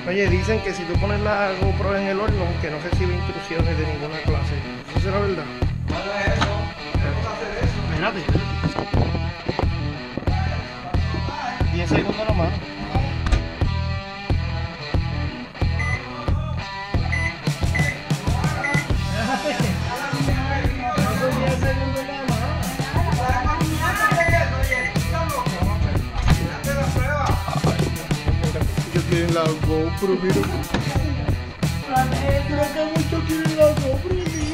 Oye, dicen que si tú pones la GoPro en el horno, que no recibe instrucciones de ninguna clase. ¿Eso será verdad? No hagas eso. Vamos a hacer eso. Espérate. 10 segundos nomás. Yo quiero la GoPro, mira. Mira que mucho quieren la GoPro, mira.